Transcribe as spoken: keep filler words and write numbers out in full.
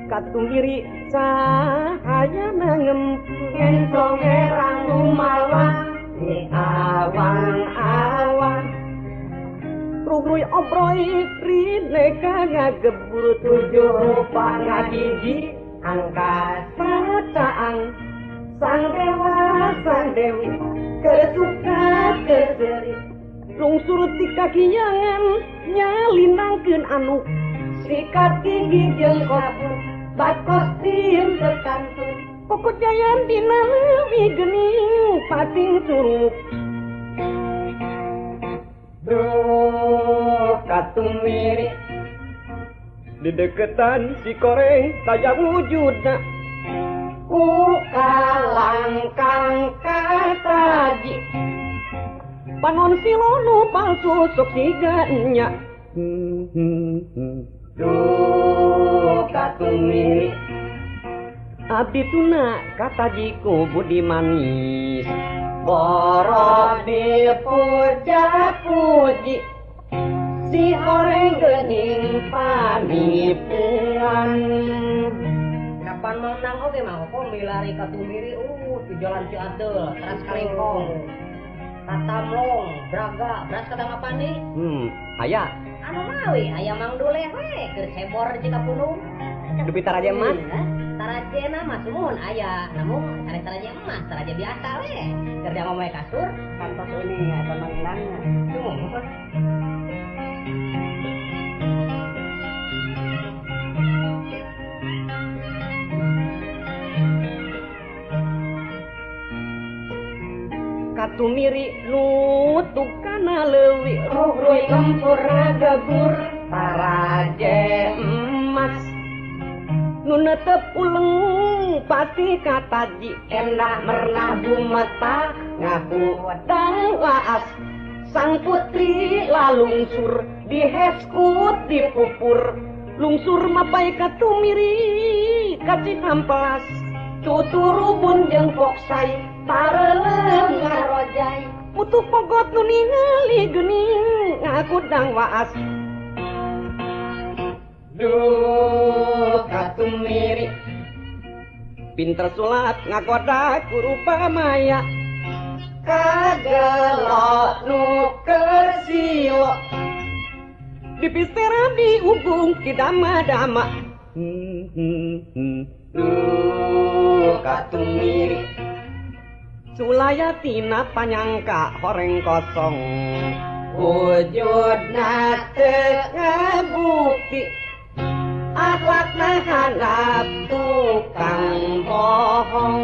katumiri cahaya nangempeng entong herang rumawa di awan-awan rugruy obroi rine ngagebur tujuh rupa ngagiji angkasa caang sang dewa sang dewi kesuka keseri lungsur ti kakiyangan nyalinangkeun anu sikat gigi jeung kabut bakos tim terkantun pokok jayan dina leuwih geuning pating surup duh katumiri di deketan si koreng tajam wujudna ku kalangkang kataji panon silonu palsu sok siganya duh katumiri abdi tuna katajiku budi manis boro dipuja-puji si orang geuning panipuan kapan menang oge mah kok milari katumiri uh di jalan Ciadel teras kalengkong Tatamlong Braga beras kadang apa nih hmm aya anu mawi aya Mang Dule we keur sebor jika punung dupi taraje emas taraje na mah sumuhun aya namun are taraje emas taraje biasa we kerja ngomong kasur kantos ini aya mangilangna sumuhun katumiri nutukana leuwih rugruy lempur gabur taraje emas nu netep uleng pati kataji endah mernah bumeta ngaku wedang waas sang putri lalungsur diheskut dipupur lungsur mapai katumiri kaci hampelas tuturubun jeung poksai parelem ngarojai putu pogot nu ningali geuning ngakudang waas duh katumiri pinter sulap ngagoda kurupa maya kagelo nu kersilo dipistera diubung kidama-dama duh katumiri sulayatina panyangka horeng kosong wujudna teu ngabukti akhlakna handap tukang bohong